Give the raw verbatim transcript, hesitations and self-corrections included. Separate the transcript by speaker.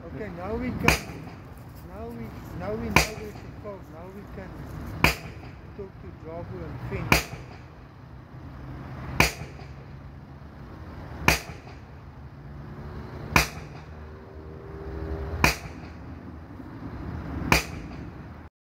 Speaker 1: Okay, now we can, now we, now we know there's a fault. Now we can talk to Java and Finn.